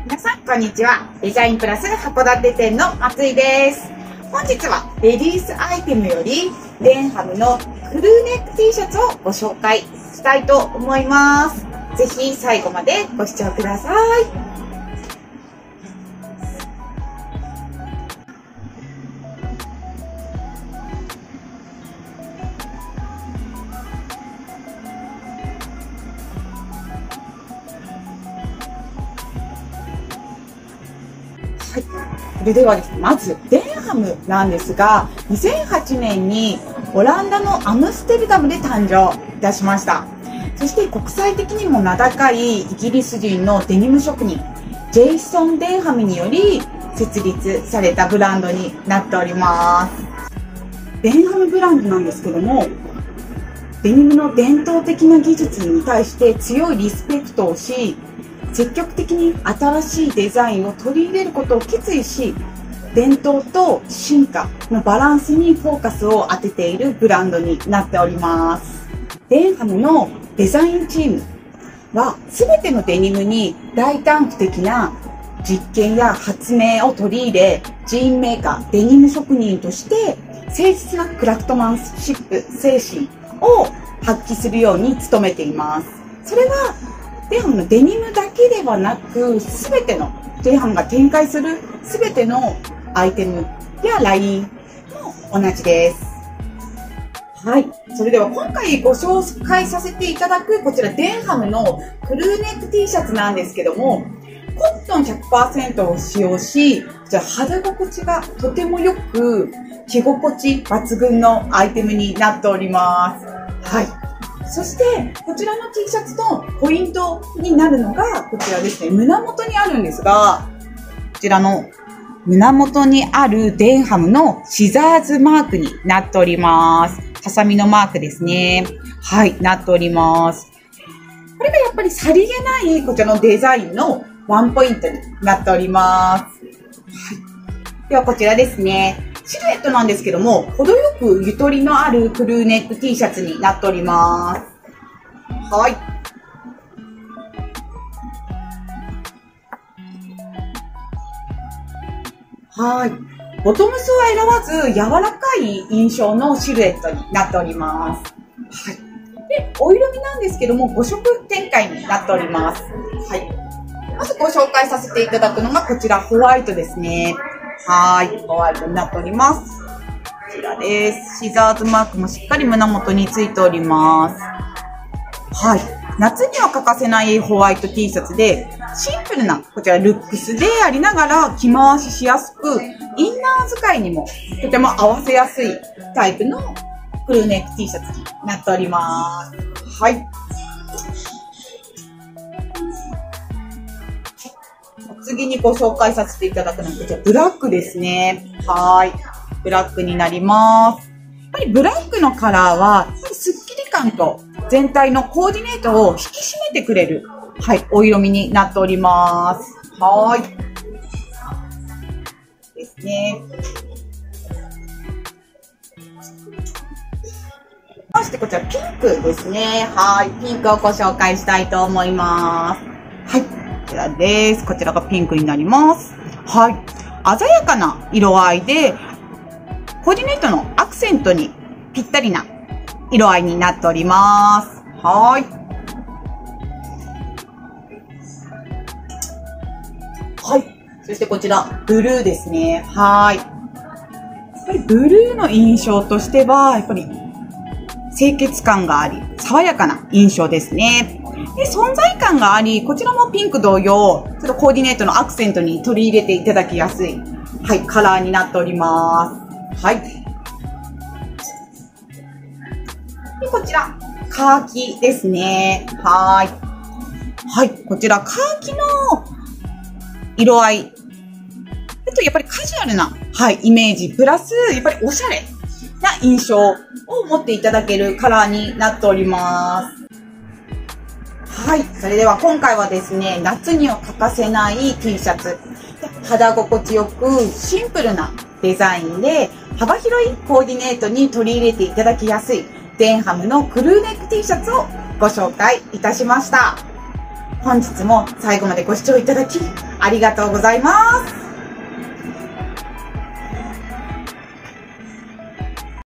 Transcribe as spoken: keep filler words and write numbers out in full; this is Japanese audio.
皆さん、こんにちは。デザインプラス函館店の松井です。本日はレディースアイテムよりデンハムのクルーネック T シャツをご紹介したいと思います。ぜひ最後までご視聴ください。はい、それではですね、まずデンハムなんですが、にせんはちねんにオランダのアムステルダムで誕生いたしました。そして国際的にも名高いイギリス人のデニム職人ジェイソン・デンハムにより設立されたブランドになっております。デンハムブランドなんですけども、デニムの伝統的な技術に対して強いリスペクトをし、積極的に新しいデザインを取り入れることを決意し、伝統と進化のバランスにフォーカスを当てているブランドになっております。デンハムのデザインチームは全てのデニムに大胆不敵な実験や発明を取り入れ、ジーンメーカー、デニム職人として誠実なクラフトマンシップ精神を発揮するように努めています。それはデンハムのデニムだけではなく、すべてのデンハムが展開するすべてのアイテムやラインも同じです。はい。それでは今回ご紹介させていただくこちらデンハムのクルーネック T シャツなんですけども、コットン ひゃくパーセント を使用し、こちら肌心地がとてもよく、着心地抜群のアイテムになっております。はい。そして、こちらの T シャツのポイントになるのが、こちらですね、胸元にあるんですが、こちらの胸元にあるデンハムのシザーズマークになっております。ハサミのマークですね。はい、なっております。これがやっぱりさりげないこちらのデザインのワンポイントになっております。はい。ではこちらですね。シルエットなんですけども、程よくゆとりのあるクルーネック T シャツになっております。はい。はい。ボトムスは選ばず、柔らかい印象のシルエットになっております。はい。で、お色味なんですけども、ご色展開になっております。はい。まずご紹介させていただくのがこちら、ホワイトですね。はい。ホワイトになっております。こちらです。シザーズマークもしっかり胸元についております。はい。夏には欠かせないホワイト T シャツで、シンプルなこちらルックスでありながら着回ししやすく、インナー使いにもとても合わせやすいタイプのクルーネック T シャツになっております。はい。次にご紹介させていただくのはこちらブラックですね。はい。ブラックになります。やっぱりブラックのカラーは、やっぱりスッキリ感と全体のコーディネートを引き締めてくれる、はい、お色味になっております。はい。ですね。そしてこちらピンクですね。はい。ピンクをご紹介したいと思います。はい。こちらです。こちらがピンクになります。はい。鮮やかな色合いで、コーディネートのアクセントにぴったりな色合いになっております。はい。はい。そしてこちら、ブルーですね。はい。やっぱりブルーの印象としては、やっぱり清潔感があり、爽やかな印象ですね。で、存在感があり、こちらもピンク同様、ちょっとコーディネートのアクセントに取り入れていただきやすい、はい、カラーになっております。はい。で、こちら、カーキですね。はい。はい。こちら、カーキの色合い。あと、やっぱりカジュアルな、はい、イメージ。プラス、やっぱりおしゃれな印象を持っていただけるカラーになっております。はい。それでは今回はですね、夏には欠かせない T シャツ。肌心地よくシンプルなデザインで幅広いコーディネートに取り入れていただきやすいデンハムのクルーネック T シャツをご紹介いたしました。 本日も最後までご視聴いただきありがとうございます。